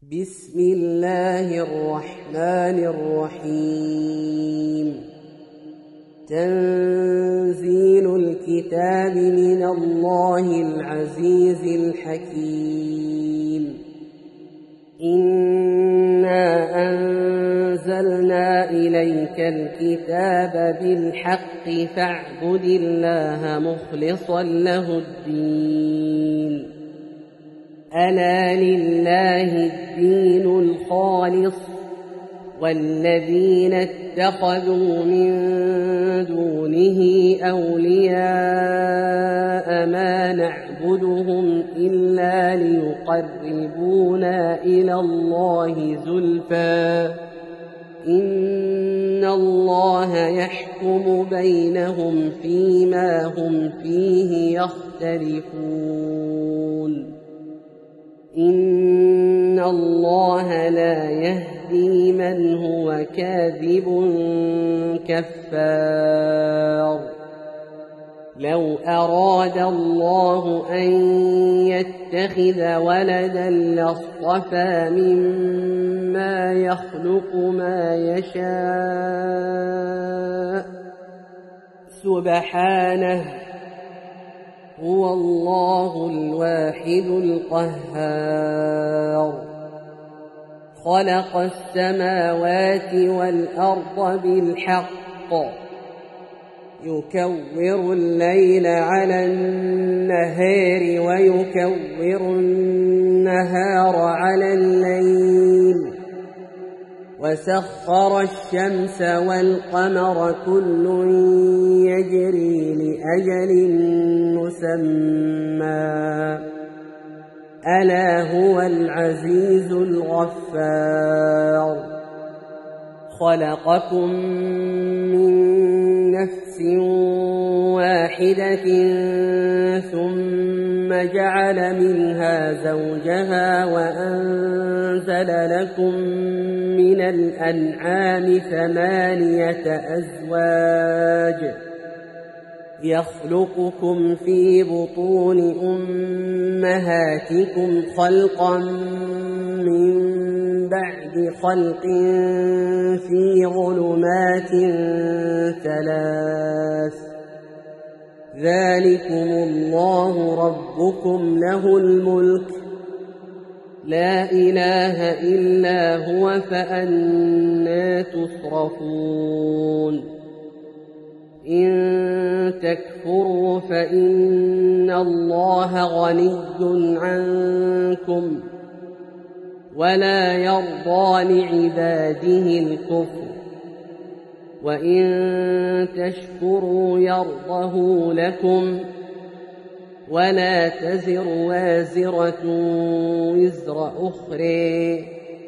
بسم الله الرحمن الرحيم. تنزيل الكتاب من الله العزيز الحكيم. إنا أنزلنا إليك الكتاب بالحق فاعبد الله مخلصا له الدين. ألا لله الدين الخالص والذين اتخذوا من دونه أولياء ما نعبدهم إلا ليقربونا إلى الله زلفى إن الله يحكم بينهم فيما هم فيه يختلفون. إن الله لا يهدي من هو كاذب كفار. لو أراد الله أن يتخذ ولدا لاصطفى مما يخلق ما يشاء سبحانه هو الله الواحد القهار. خلق السماوات والأرض بالحق يكور الليل على النهار ويكور النهار على الليل وسخر الشمس والقمر كل يجري لأجل مسمى ألا هو العزيز الغفار. خلقكم من نفس واحدة ثم جعل منها زوجها وأنزل لكم من الأنعام 8 أزواج يخلقكم في بطون أمهاتكم خلقا من بعد خلق في ظلمات 3 ذلكم الله ربكم له الملك لا إله إلا هو فأنى تصرفون. إن تكفروا فإن الله غني عنكم ولا يرضى لعباده الكفر وإن تشكروا يرضه لكم ولا تزر وازرة وزر أخرى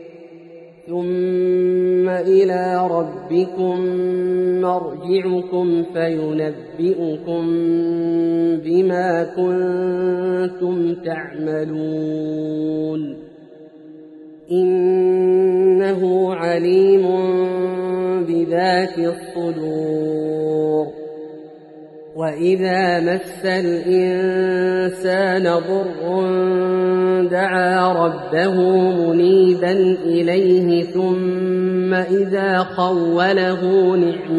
ثم إلى ربكم مرجعكم فينبئكم بما كنتم تعملون. إنه عليم بذات الصدور. وإذا مس الإنسان ضر دعا ربه منيبا إليه ثم إذا خوله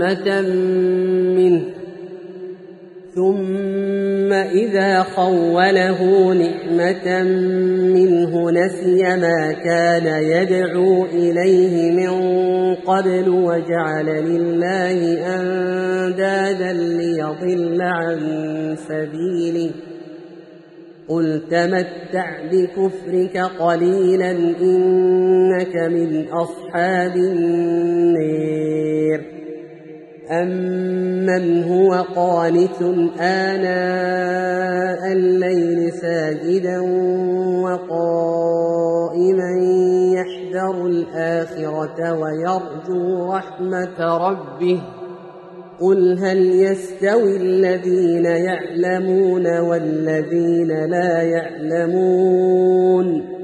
نعمة منه نسي ما كان يدعو إليه من قبل وجعل لله أندادا ليضل عن سبيله. قل تمتع بكفرك قليلا إنك من أصحاب النار. أمن هو قانت آناء الليل ساجدا وقائما يحذر الآخرة ويرجو رحمة ربه قل هل يستوي الذين يعلمون والذين لا يعلمون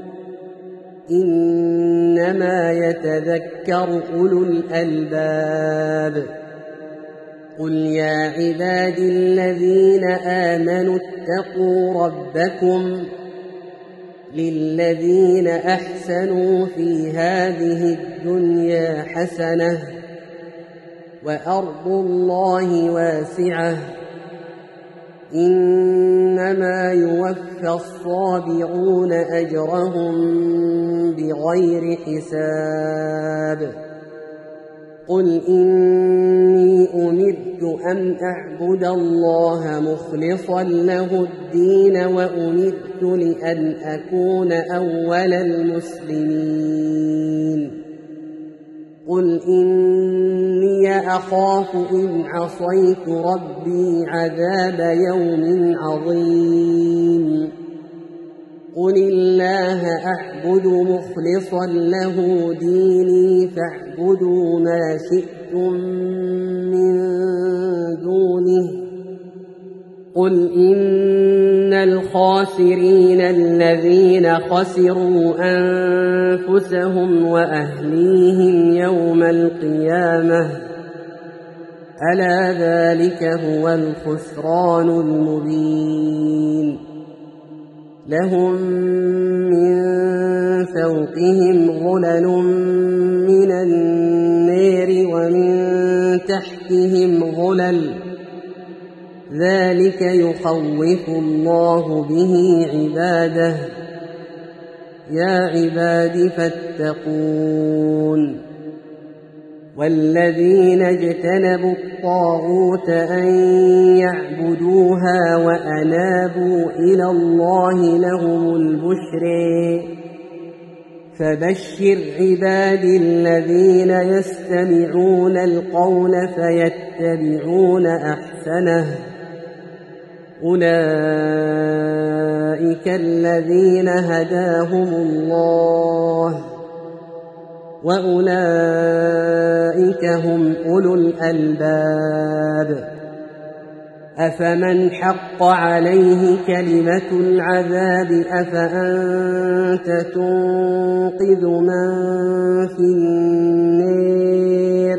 إنما يتذكر أولو الألباب. قل يا عبادي الذين آمنوا اتقوا ربكم للذين أحسنوا في هذه الدنيا حسنة وأرض الله واسعة إنما يوفى الصابرون أجرهم بغير حساب قل إني أمرت أن أعبد الله مخلصا له الدين وأمرت لأن أكون أول المسلمين قل إني أخاف إن عصيت ربي عذاب يوم عظيم قل الله أعبد مخلصا له ديني فاعبدوا ما شئتم من دونه قل إن الخاسرين الذين خسروا أنفسهم وأهليهم يوم القيامة ألا ذلك هو الخسران المبين لهم من فوقهم ظلل من النار ومن تحتهم ظلل ذلك يخوف الله به عباده يا عباد فاتقون والذين اجتنبوا الطاغوت أن يعبدوها وأنابوا إلى الله لهم البشرى فبشر عبادي الذين يستمعون القول فيتبعون أحسنه أولئك الذين هداهم الله وأولئك هم أولو الألباب أفمن حق عليه كلمة العذاب أفأنت تنقذ من في النار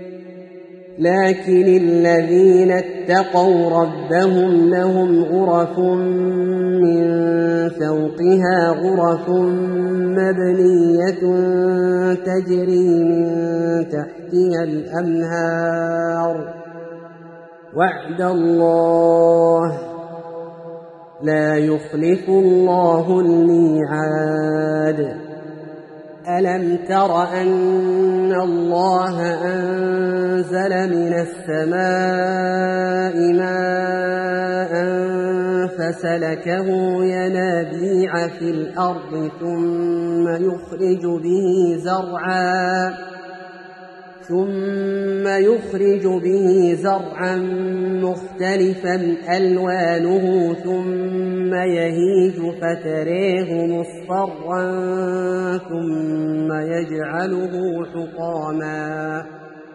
لكن الذين اتقوا ربهم لهم غرف من فوقها غرف مبنية تجري من تحتها الأنهار وعد الله لا يخلف الله الميعاد ألم تر أن الله أنزل من السماء ماء فسلكه ينابيع في الأرض ثم يخرج به زرعا مختلفا ألوانه ثم يهيج فتريه مصفرا ثم يجعله حطاما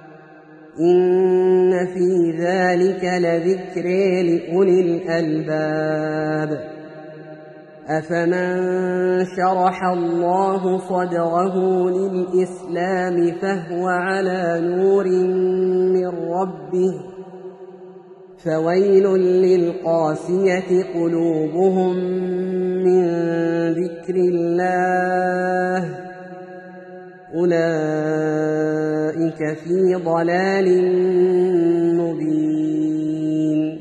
إن في ذلك لذكر لأولي الألباب أفمن شرح الله صدره للإسلام فهو على نور من ربه فويل للقاسية قلوبهم من ذكر الله أولئك في ضلال مبين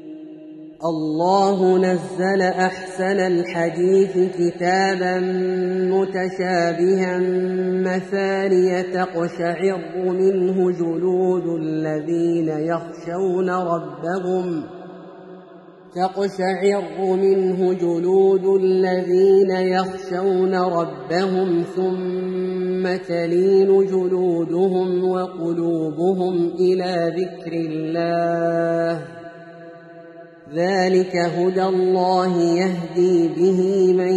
الله نزل أحسن الحديث كتابا متشابها مثانية تقشعر منه جلود الذين يخشون ربهم ثم تلين جلودهم وقلوبهم إلى ذكر الله ذلك هدى الله يهدي به من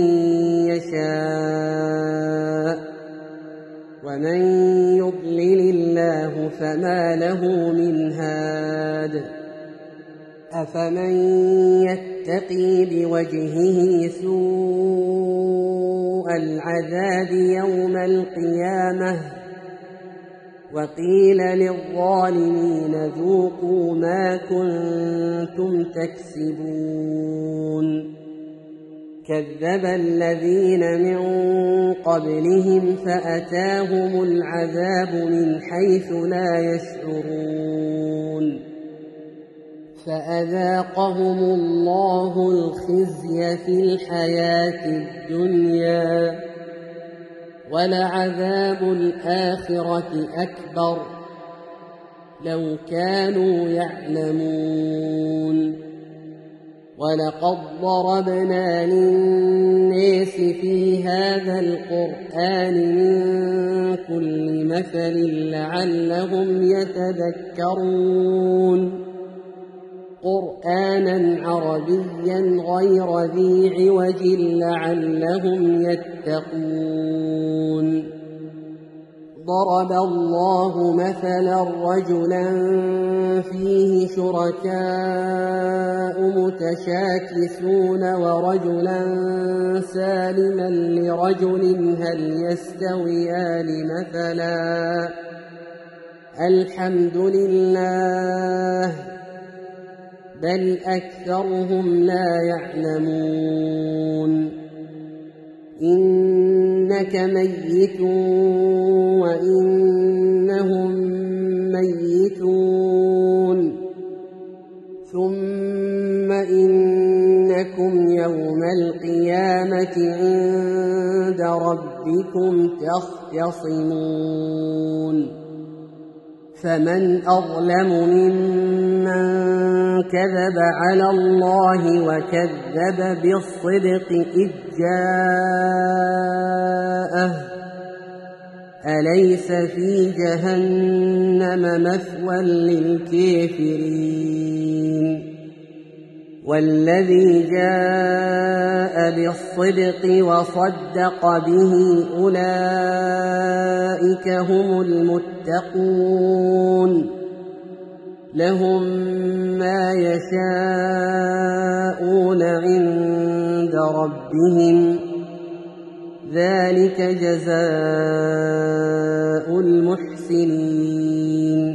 يشاء ومن يضلل الله فما له من هاد أفمن يتقي بوجهه سوء العذاب يوم القيامة وقيل للظالمين ذوقوا ما كنتم تكسبون كذب الذين من قبلهم فأتاهم العذاب من حيث لا يشعرون فأذاقهم الله الخزي في الحياة الدنيا ولعذاب الآخرة أكبر لو كانوا يعلمون ولقد ضربنا للناس في هذا القرآن من كل مثل لعلهم يتذكرون قرآنا عربيا غير ذي عوج لعلهم يتقون ضرب الله مثلا رجلا فيه شركاء متشاكسون ورجلا سالما لرجل هل يستويان مثلا الحمد لله بل أكثرهم لا يعلمون إنك ميت وإنهم ميتون ثم إنكم يوم القيامة عند ربكم تختصمون فمن أظلم ممن كذب على الله وكذب بالصدق إذ جاءه أليس في جهنم مثوى للكافرين والذي جاء بالصدق وصدق به أولئك هم المتقون لهم ما يشاءون عند ربهم ذلك جزاء المحسنين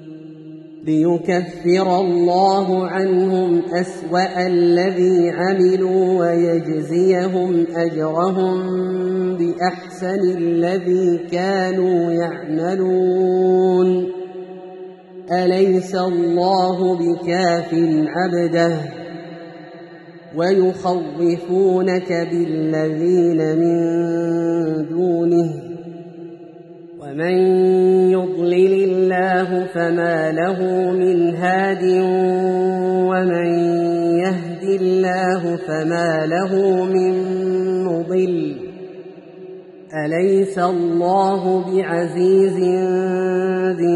ليكفر الله عنهم أسوأ الذي عملوا ويجزيهم أجرهم بأحسن الذي كانوا يعملون أليس الله بكاف عبده ويخوفونك بالذين من دونه ومن يضلل الله فما له من هاد ومن يهد الله فما له من مضل أليس الله بعزيز ذي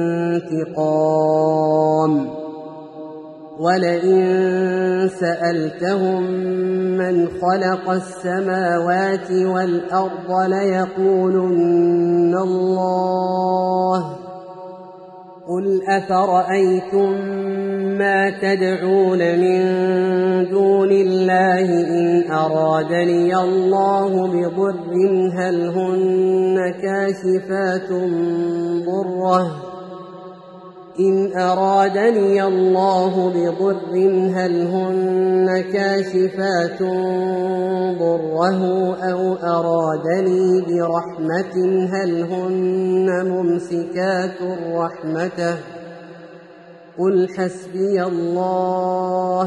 انتقام ولئن سألتهم من خلق السماوات والأرض ليقولن الله قل أفرأيتم ما تدعون من دون الله إن أرادني الله بضر هل هن كاشفات ضره إن أرادني الله بضر هل هن كاشفات ضره أو أرادني برحمة هل هن ممسكات رحمته قل حسبي الله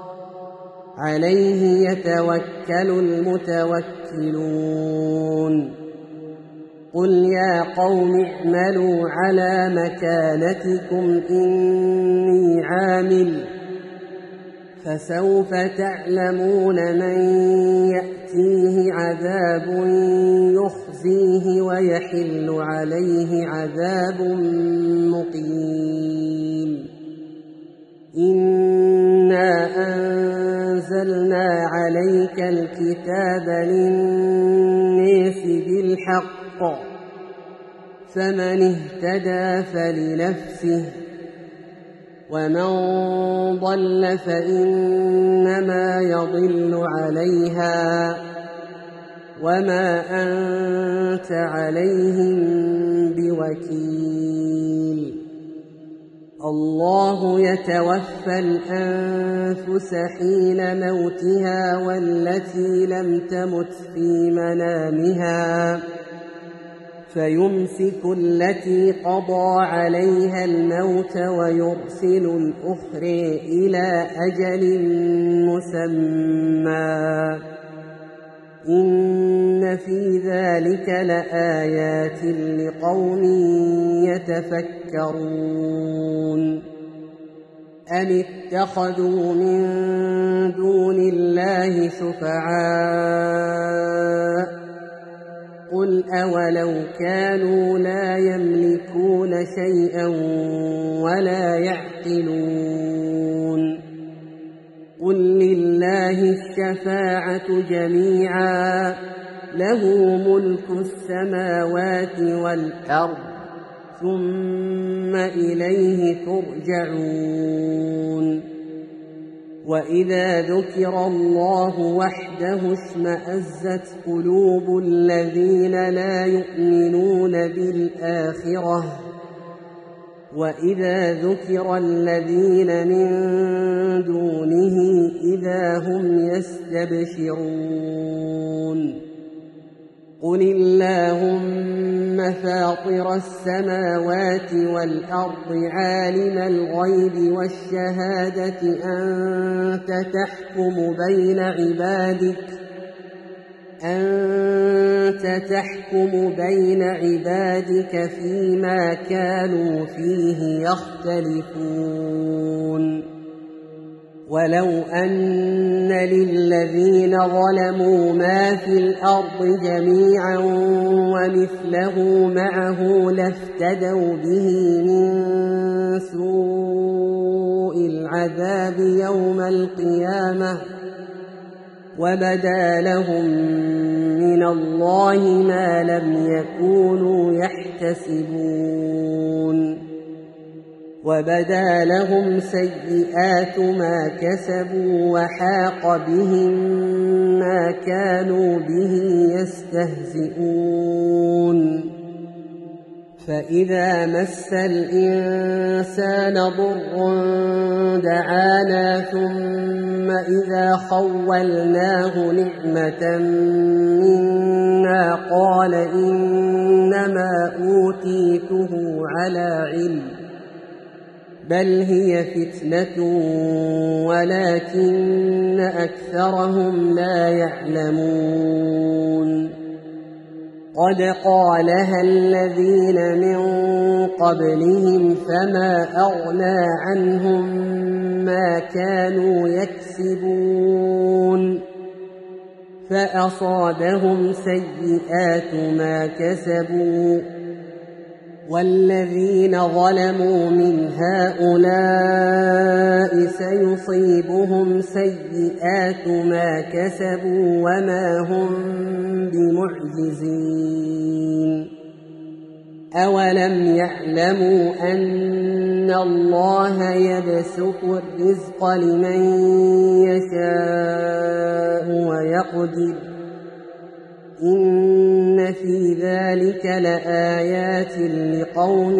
عليه يتوكل المتوكلون قل يا قوم اعملوا على مكانتكم إني عامل فسوف تعلمون من يأتيه عذاب يخزيه ويحل عليه عذاب مقيم إنا أنزلنا عليك الكتاب للناس بالحق فمن اهتدى فلنفسه ومن ضل فإنما يضل عليها وما أنت عليهم بوكيل الله يتوفى الأنفس حين موتها والتي لم تمت في منامها فيمسك التي قضى عليها الموت ويرسل الأخرى إلى أجل مسمى إن في ذلك لآيات لقوم يتفكرون أم اتخذوا من دون الله شفعاء قل أولو كانوا لا يملكون شيئا ولا يعقلون قل لله الشفاعة جميعا له ملك السماوات والأرض ثم إليه ترجعون وإذا ذكر الله وحده اشمأزت قلوب الذين لا يؤمنون بالآخرة وإذا ذكر الذين من دونه إذا هم يستبشرون قل اللهم فاطر السماوات والأرض عالم الغيب والشهادة أنت تحكم بين عبادك فيما كانوا فيه يختلفون ولو أن للذين ظلموا ما في الأرض جميعا ومثله معه لافتدوا به من سوء العذاب يوم القيامة وبدا لهم من الله ما لم يكونوا يحتسبون وبدا لهم سيئات ما كسبوا وحاق بهم ما كانوا به يستهزئون فإذا مس الإنسان ضر دعانا ثم إذا خولناه نعمة منا قال إنما أوتيته على علم بل هي فتنة ولكن أكثرهم لا يعلمون قد قالها الذين من قبلهم فما أغنى عنهم ما كانوا يكسبون فأصابهم سيئات ما كسبوا والذين ظلموا من هؤلاء سيصيبهم سيئات ما كسبوا وما هم بمعجزين أولم يعلموا أن الله يبسط الرزق لمن يشاء ويقدر إن في ذلك لآيات لقوم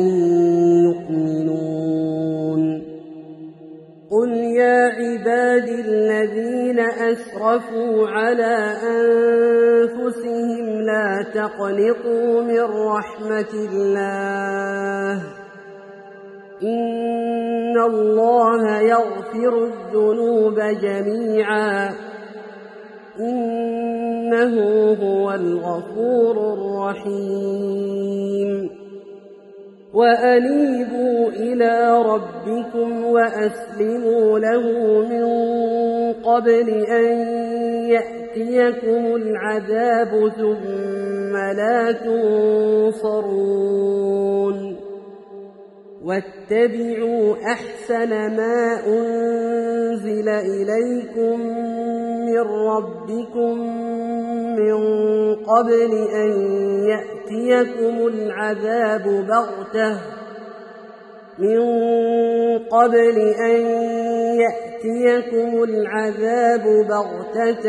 يؤمنون قل يا عبادي الذين أسرفوا على أنفسهم لا تقنطوا من رحمة الله إن الله يغفر الذنوب جميعا إنه هو الغفور الرحيم وأنيبوا إلى ربكم وأسلموا له من قبل أن يأتيكم العذاب ثم لا تنصرون واتبعوا أحسن ما أنزل إليكم من ربكم من قبل أن يأتيكم العذاب بغتة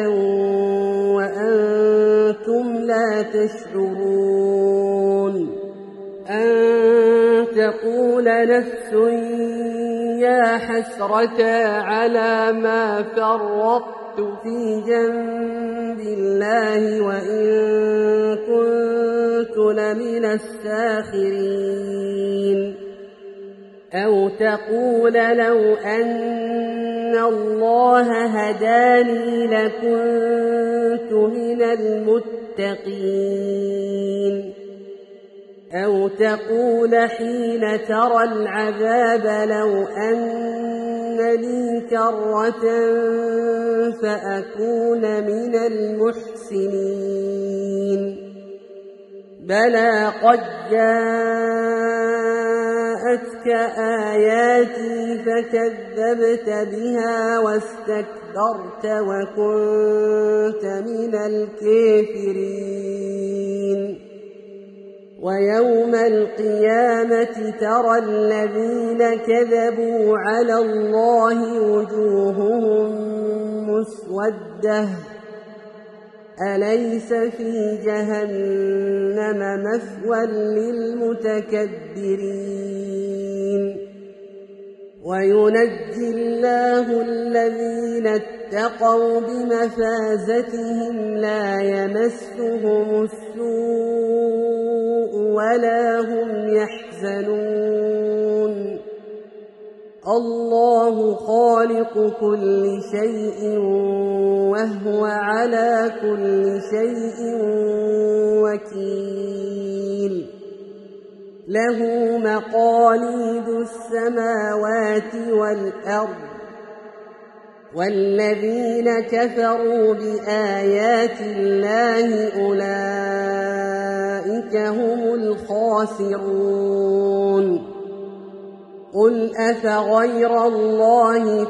وأنتم لا تشعرون أن تقول نفس يا حسرة على ما فرطت في جنب الله وإن كنت لمن الساخرين أو تقول لو أن الله هداني لكنت من المتقين أو تقول حين ترى العذاب لو أن لي كرة فأكون من المحسنين بلى قد جاءتك آياتي فكذبت بها واستكبرت وكنت من الكافرين ويوم القيامة ترى الذين كذبوا على الله وجوههم مسودة أليس في جهنم مثوى للمتكبرين وينجي الله الذين اتقوا بمفازتهم لا يمسهم السوء ولا هم يحزنون الله خالق كل شيء وهو على كل شيء وكيل له مقاليد السماوات والأرض والذين كفروا بآيات الله أولئك هم الخاسرون قل أفغير الله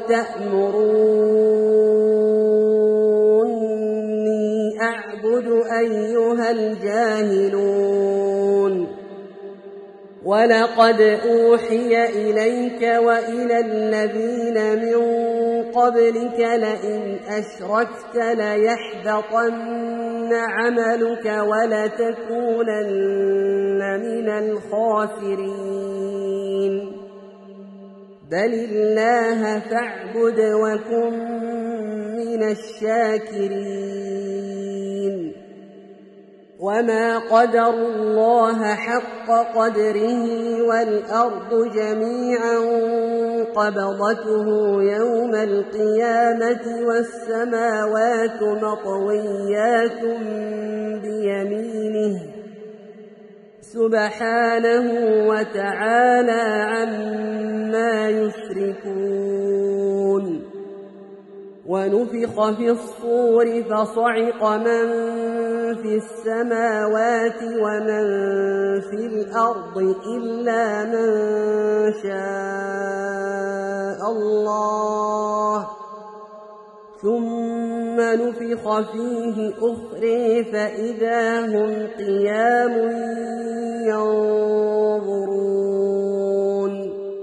تأمروني أعبد أيها الجاهلون ولقد أوحي إليك وإلى الذين من قبلك لئن أشركت ليحبطن عملك ولتكونن من الخاسرين بل الله فاعبد وكن من الشاكرين وما قدروا الله حق قدره والأرض جميعا قبضته يوم القيامة والسماوات مطويات بيمينه سبحانه وتعالى عما يشركون ونفخ في الصور فصعق من في السماوات ومن في الأرض إلا من شاء الله ثم نفخ فيه أخرى فإذا هم قيام ينظرون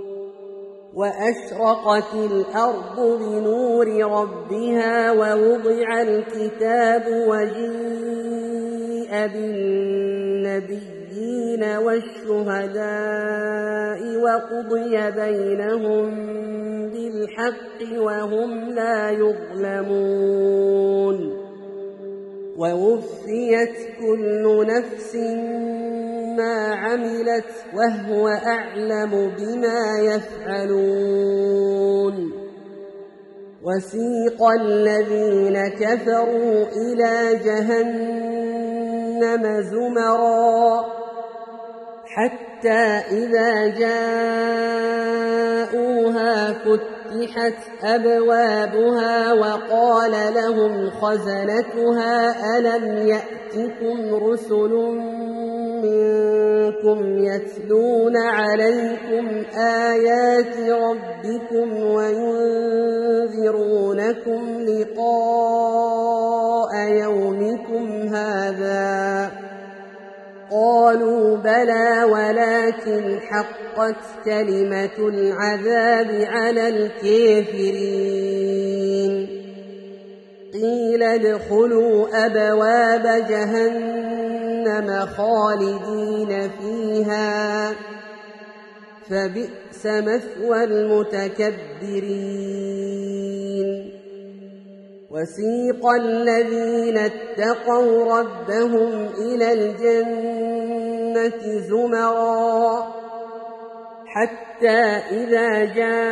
وأشرقت الأرض بنور ربها ووضع الكتاب وجيء بالنبيين والشهداء وقضي بينهم بالحق وهم لا يظلمون ووفيت كل نفس ما عملت وهو أعلم بما يفعلون وسيق الذين كفروا إلى جهنم زمرا حتى إذا جاءوها فتحت أبوابها وقال لهم خزنتها ألم يأتكم رسل منكم يتلون عليكم آيات ربكم وينذرونكم لقاء يومكم هذا قالوا بلى ولكن حقت كلمة العذاب على الكافرين قيل ادخلوا أبواب جهنم جهنم خالدين فيها فبئس مثوى المتكبرين وسيق الذين اتقوا ربهم إلى الجنة زمرا حتى إذا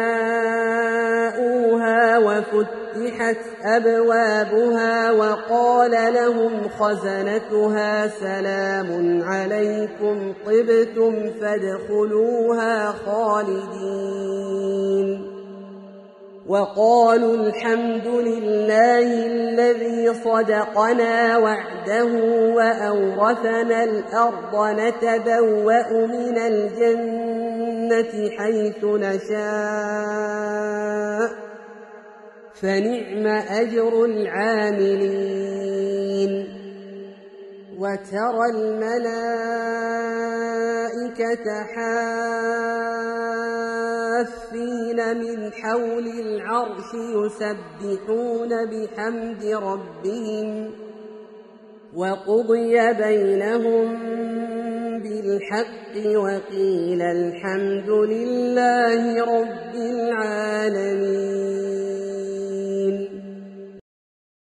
جاءوها وفتحت أبوابها وقال لهم خزنتها سلام عليكم طبتم فادخلوها خالدين وقالوا الحمد لله الذي صدقنا وعده وأورثنا الأرض نتبوأ من الجنة حيث نشاء فنعم أجر العاملين وترى الملائكة حافين من حول العرش يسبحون بحمد ربهم وقضي بينهم بالحق وقيل الحمد لله رب العالمين